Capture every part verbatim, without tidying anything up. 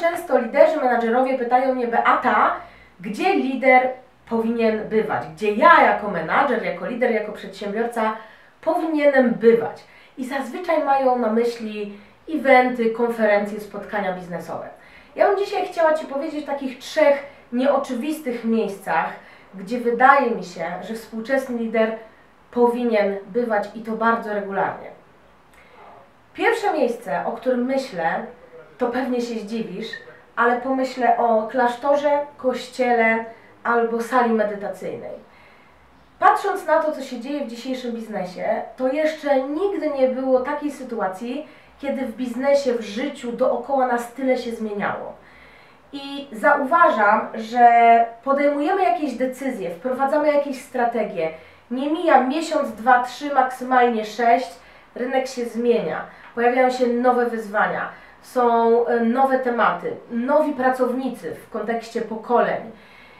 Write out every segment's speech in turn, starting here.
często liderzy, menadżerowie pytają mnie: Beata, gdzie lider powinien bywać? Gdzie ja jako menadżer, jako lider, jako przedsiębiorca powinienem bywać? I zazwyczaj mają na myśli eventy, konferencje, spotkania biznesowe. Ja bym dzisiaj chciała Ci powiedzieć o takich trzech nieoczywistych miejscach, gdzie wydaje mi się, że współczesny lider powinien bywać i to bardzo regularnie. Pierwsze miejsce, o którym myślę, to pewnie się zdziwisz, ale pomyślę o klasztorze, kościele albo sali medytacyjnej. Patrząc na to, co się dzieje w dzisiejszym biznesie, to jeszcze nigdy nie było takiej sytuacji, kiedy w biznesie, w życiu dookoła nas tyle się zmieniało. I zauważam, że podejmujemy jakieś decyzje, wprowadzamy jakieś strategie. Nie mija miesiąc, dwa, trzy, maksymalnie sześć, rynek się zmienia. Pojawiają się nowe wyzwania, są nowe tematy, nowi pracownicy w kontekście pokoleń.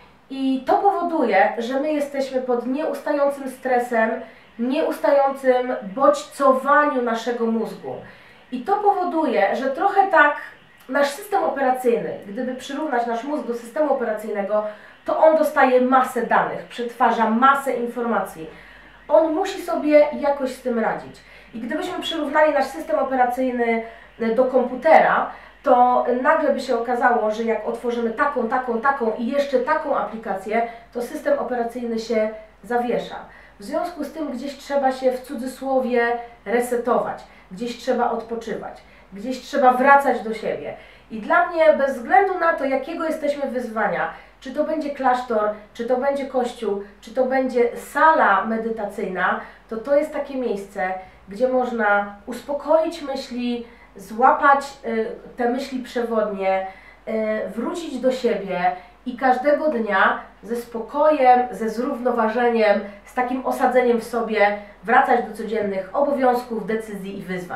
I to powoduje, że my jesteśmy pod nieustającym stresem, nieustającym bodźcowaniu naszego mózgu. I to powoduje, że trochę tak nasz system operacyjny, gdyby przyrównać nasz mózg do systemu operacyjnego, to on dostaje masę danych, przetwarza masę informacji. On musi sobie jakoś z tym radzić. I gdybyśmy przyrównali nasz system operacyjny do komputera, to nagle by się okazało, że jak otworzymy taką, taką, taką i jeszcze taką aplikację, to system operacyjny się zawiesza. W związku z tym gdzieś trzeba się w cudzysłowie resetować, gdzieś trzeba odpoczywać, gdzieś trzeba wracać do siebie. I dla mnie, bez względu na to, jakiego jesteśmy wyzwania, czy to będzie klasztor, czy to będzie kościół, czy to będzie sala medytacyjna, to to jest takie miejsce, gdzie można uspokoić myśli, złapać y, te myśli przewodnie, y, wrócić do siebie i każdego dnia ze spokojem, ze zrównoważeniem, z takim osadzeniem w sobie wracać do codziennych obowiązków, decyzji i wyzwań.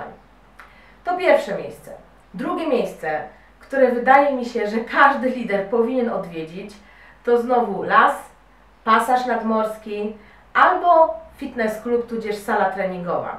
To pierwsze miejsce. Drugie miejsce, które wydaje mi się, że każdy lider powinien odwiedzić, to znowu las, pasaż nadmorski albo fitness klub, tudzież sala treningowa.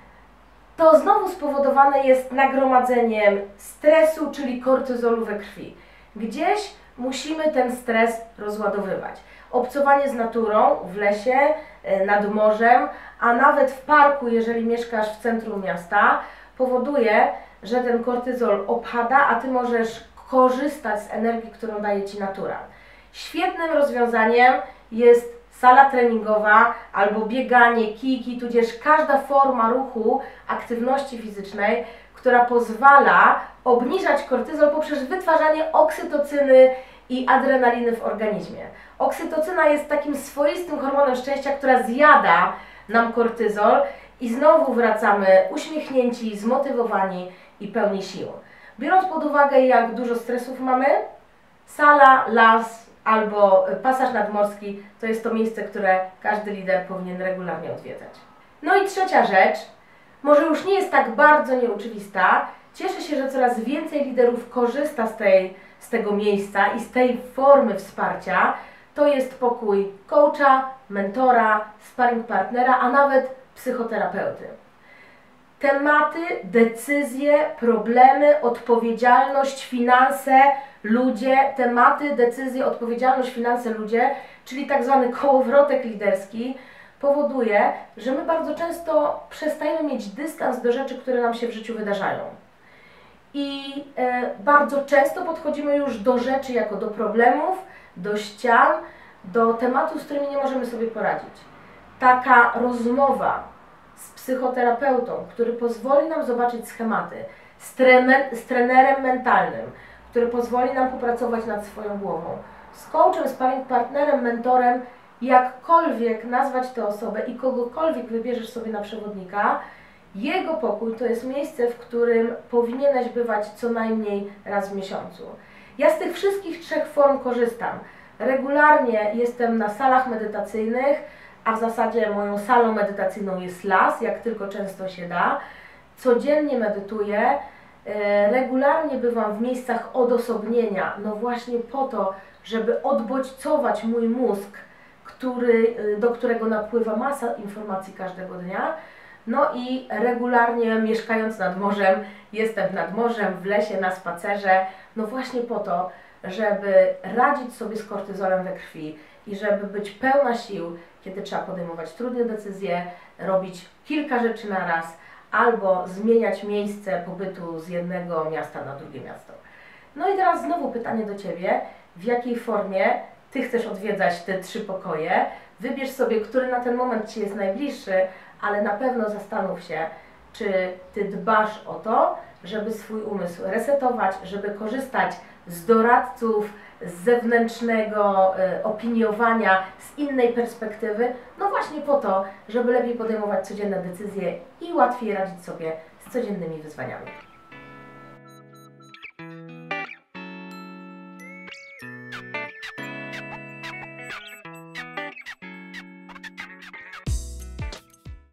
To znowu spowodowane jest nagromadzeniem stresu, czyli kortyzolu we krwi. Gdzieś musimy ten stres rozładowywać. Obcowanie z naturą w lesie, nad morzem, a nawet w parku, jeżeli mieszkasz w centrum miasta, powoduje, że ten kortyzol opada, a Ty możesz korzystać z energii, którą daje Ci natura. Świetnym rozwiązaniem jest sala treningowa albo bieganie, kijki, tudzież każda forma ruchu, aktywności fizycznej, która pozwala obniżać kortyzol poprzez wytwarzanie oksytocyny i adrenaliny w organizmie. Oksytocyna jest takim swoistym hormonem szczęścia, która zjada nam kortyzol i znowu wracamy uśmiechnięci, zmotywowani i pełni sił. Biorąc pod uwagę, jak dużo stresów mamy, sala, las albo pasaż nadmorski to jest to miejsce, które każdy lider powinien regularnie odwiedzać. No i trzecia rzecz, może już nie jest tak bardzo nieoczywista, cieszę się, że coraz więcej liderów korzysta z, tej, z tego miejsca i z tej formy wsparcia. To jest pokój coacha, mentora, sparring partnera, a nawet psychoterapeuty. Tematy, decyzje, problemy, odpowiedzialność, finanse, ludzie, tematy, decyzje, odpowiedzialność, finanse, ludzie, czyli tak zwany kołowrotek liderski, powoduje, że my bardzo często przestajemy mieć dystans do rzeczy, które nam się w życiu wydarzają. I e, bardzo często podchodzimy już do rzeczy jako do problemów, do ścian, do tematów, z którymi nie możemy sobie poradzić. Taka rozmowa z psychoterapeutą, który pozwoli nam zobaczyć schematy, z, trener, z trenerem mentalnym, który pozwoli nam popracować nad swoją głową, z coachem, sparring partnerem, mentorem, jakkolwiek nazwać tę osobę i kogokolwiek wybierzesz sobie na przewodnika, jego pokój to jest miejsce, w którym powinieneś bywać co najmniej raz w miesiącu. Ja z tych wszystkich trzech form korzystam. Regularnie jestem na salach medytacyjnych, a w zasadzie moją salą medytacyjną jest las, jak tylko często się da. Codziennie medytuję, regularnie bywam w miejscach odosobnienia, no właśnie po to, żeby odbodźcować mój mózg, który, do którego napływa masa informacji każdego dnia. No i regularnie mieszkając nad morzem, jestem nad morzem, w lesie, na spacerze, no właśnie po to, żeby radzić sobie z kortyzolem we krwi i żeby być pełna sił, kiedy trzeba podejmować trudne decyzje, robić kilka rzeczy na raz, albo zmieniać miejsce pobytu z jednego miasta na drugie miasto. No i teraz znowu pytanie do Ciebie, w jakiej formie Ty chcesz odwiedzać te trzy pokoje? Wybierz sobie, który na ten moment Ci jest najbliższy, ale na pewno zastanów się, czy Ty dbasz o to, żeby swój umysł resetować, żeby korzystać z doradców, z zewnętrznego y, opiniowania, z innej perspektywy, no właśnie po to, żeby lepiej podejmować codzienne decyzje i łatwiej radzić sobie z codziennymi wyzwaniami.